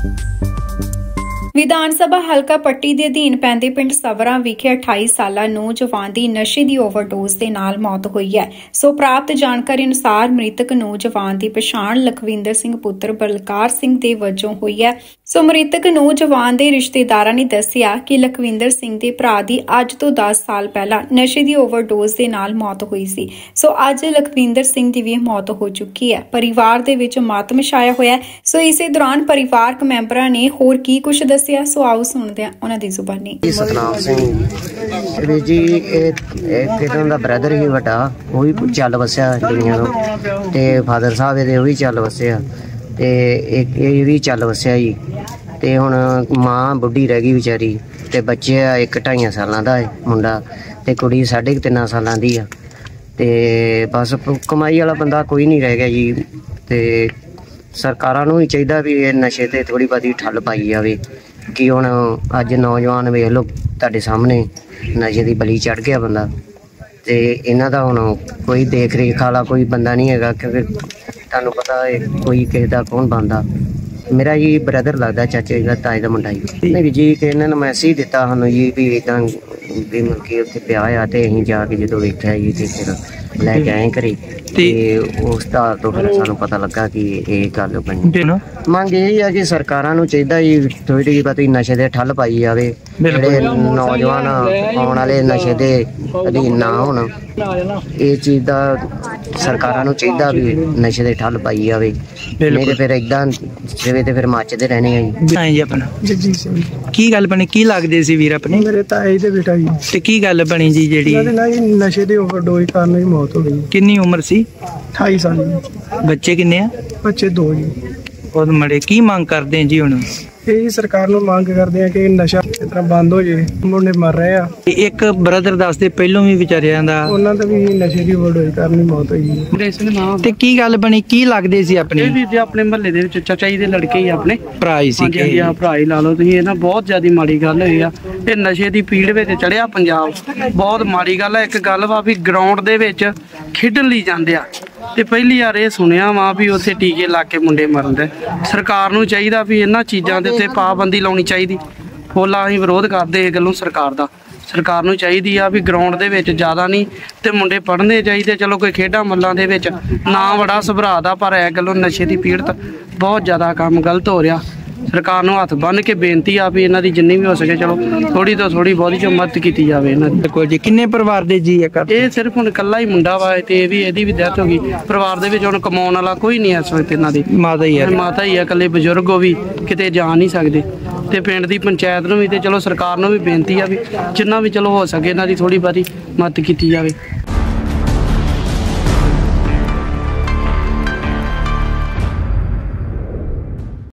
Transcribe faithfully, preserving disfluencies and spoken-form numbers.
विधान सभा हलका पट्टी के अधीन पैंदे पिंड सवरा विखे अठाई साला नौजवान की नशे की ओवरडोज के नाल मौत हुई है। सो प्राप्त जानकारी अनुसार मृतक नौजवान की पछाण लखविंदर सिंह पुत्र बलकार सिंह के वजों हुई है। सो मृतक नौजवान के रिश्तेदारां ने दस्सिया कि लखविंदर सिंह के भरा की अज तो दस साल पहला नशे की ओवरडोज के नाल मौत हुई सी। सो अज लखविंदर सिंह की भी मौत हो चुकी है। परिवार दे विच मातम छाया होया है। सो इसे दौरान परिवारक मैंबरां ने होर की कुछ दस्सिया। सो आओ सुनते हैं उन्हां दी जुबानी। सतनाम सिंह जी कितों दा ब्रदर ही वड्डा, वो भी चल वसिया दुनिया तो, ते फादर साहब ये भी चल वसिया, ते एक ये भी चल वसिया जी। ते हुण मां बुढ़ी रह गई बेचारी, ते बच्चे एक ढाई सालां दा है मुंडा, ते कुड़ी साढ़े तिना सालां दी आ। ते बस कमाई वाला बंदा कोई नहीं रह गया जी। ते सरकारां नूं भी चाहिदा भी नशे ते थोड़ी बहुती ठल पाई जावे कि हुण अज नौजवान वेख लो तुहाडे सामने नशे की बली चढ़ गया बंदा, ते इन्हां दा हुण कोई देख रेख वाला कोई बंदा नहीं हैगा, क्योंकि तुहानूं पता है कोई किसी दा कौन बनदा। मेरा जी ब्रदर लगदा, चाचे का ताए का मुंडा जी। नहीं जी कि इन्होंने मैसेज दिता सानूं जी भी इदां भी मतलब कि उत्थे पिया आ, ते असीं जाके जदों वेखिया जी ते फिर लैके आए घरे, ते उस दा तो फिर सानूं पता लगा कि ये गल बनी। मंग यही है कि सरकारां नूं चाहीदा जी थोड़ी बहुती नशे दे ठल पाई जावे, जिहड़े नौजवान आउण वाले नशे दे अधीन ना होण। इस चीज़ दा सरकारां नूं चाहीदा भी नशे दे ठल पाई जावे, नहीं ते फिर इदां जिवें ते फिर मचदे रहने आ जी। अपना जगजीत सिंह की गल बनी, की लगदे सी वीर अपने? मेरे ताए दे बेटा जी। ते की गल बनी जी जेड़ी नशे दे ओवरडोज कारण ही मौत हो गई। कितनी उम्र सी? अठाई साल। बच्चे किन्ने आ? बच्चे दो जी। बहुत मड़े की मांग करते हैं जी हुण? यही सरकार नूं मांग करते हैं कि नशा इस तरह बंद हो जाए, मुंडे मर रहे आ। एक ब्रदर दसदे पहलों भी विचारियां दा उन्हां दा भी नशे दी ओवरडोज कारण ही मौत होई। ते की गल बनी, की लगदे सी अपने? ਇਹ ਵੀ ਆਪਣੇ ਮਹੱਲੇ ਦੇ ਵਿੱਚ ਚਾਚਾ ਜੀ ਦੇ ਲੜਕੇ ਹੀ ਆਪਣੇ ਭਰਾ ਹੀ ਸੀ। ਹਾਂਜੀ ਆ ਭਰਾ ਹੀ ਲਾ ਲਓ ਤੁਸੀਂ। ਇਹ ਨਾ ਬਹੁਤ ਜ਼ਿਆਦਾ ਮਾੜੀ ਗੱਲ ਹੋਈ ਆ, ਇਹ ਨਸ਼ੇ ਦੀ ਪੀੜ ਵਿੱਚ ਚੜਿਆ ਪੰਜਾਬ, ਬਹੁਤ ਮਾੜੀ ਗੱਲ ਆ। ਇੱਕ ਗੱਲ ਵਾ ਵੀ ਗਰਾਊਂਡ ਦੇ ਵਿੱਚ ਖੇਡਣ ਲਈ ਜਾਂਦੇ ਆ, ਤੇ ਪਹਿਲੀ ਵਾਰ ਇਹ ਸੁਣਿਆ ਵਾ ਵੀ ਉੱਥੇ ਟੀਕੇ ਲਾ ਕੇ ਮੁੰਡੇ ਮਰਨ ਦੇ। ਸਰਕਾਰ ਨੂੰ ਚਾਹੀਦਾ ਵੀ ਇਹਨਾਂ ਚੀਜ਼ਾਂ ਦੇ ਉੱਤੇ ਪਾਬੰਦੀ ਲਾਉਣੀ ਚਾਹੀਦੀ। ਫੋਲਾ ਅਸੀਂ ਵਿਰੋਧ ਕਰਦੇ ਇਹ ਗੱਲੋਂ ਸਰਕਾਰ ਦਾ। ਸਰਕਾਰ ਨੂੰ ਚਾਹੀਦੀ ਆ ਵੀ ਗਰਾਊਂਡ ਦੇ ਵਿੱਚ ਜ਼ਿਆਦਾ ਨਹੀਂ ਤੇ ਮੁੰਡੇ ਪੜ੍ਹਨੇ ਚਾਹੀਦੇ। ਚਲੋ ਕੋਈ ਖੇਡਾਂ ਮੱਲਾਂ ਦੇ ਵਿੱਚ ਨਾ ਬੜਾ ਸੁਭਰਾ ਦਾ, ਪਰ ਇਹ ਗੱਲੋਂ ਨਸ਼ੇ ਦੀ ਪੀੜਤ ਬਹੁਤ ਜ਼ਿਆਦਾ ਕੰਮ ਗਲਤ ਹੋ ਰਿਹਾ। ਸਰਕਾਰ ਨੂੰ ਹੱਥ ਬੰਨ੍ਹ ਕੇ ਬੇਨਤੀ ਆ ਵੀ ਇਹਨਾਂ ਦੀ ਜਿੰਨੀ ਵੀ ਹੋ ਸਕੇ ਚਲੋ ਥੋੜੀ ਤੋਂ ਥੋੜੀ ਬਹੁਤੀ ਚ ਮਦਦ ਕੀਤੀ ਜਾਵੇ ਇਹਨਾਂ ਦੀ। ਬਿਲਕੁਲ ਜੀ। ਕਿੰਨੇ ਪਰਿਵਾਰ ਦੇ ਜੀ? ਇਹ ਸਿਰਫ ਹੁਣ ਇਕੱਲਾ ਹੀ ਮੁੰਡਾ ਵਾ, ਤੇ ਇਹ ਵੀ ਇਹਦੀ ਵੀ ਡੈਥ ਹੋ ਗਈ। ਪਰਿਵਾਰ ਦੇ ਵਿੱਚ ਹੁਣ ਕਮਾਉਣ ਵਾਲਾ ਕੋਈ ਨਹੀਂ ਇਸ ਵਕਤ ਇਹਨਾਂ ਦੀ। ਮਾਤਾ ਹੀ ਹੈ। ਮਾਤਾ ਹੀ ਆ, ਇਕੱਲੇ ਬਜ਼ੁਰਗ ਉਹ ਵੀ ਕਿਤੇ ਜਾ ਨਹੀਂ ਸਕਦੇ। ਤੇ ਪਿੰਡ ਦੀ ਪੰਚਾਇਤ ਨੂੰ ਵੀ ਤੇ ਚਲੋ ਸਰਕਾਰ ਨੂੰ ਵੀ ਬੇਨਤੀ ਆ ਵੀ ਜਿੰਨਾ ਵੀ ਚਲੋ ਹੋ ਸਕੇ ਇਹਨਾਂ ਦੀ ਥੋੜੀ ਬਹੁਤੀ ਮਦਦ ਕੀਤੀ ਜਾਵੇ।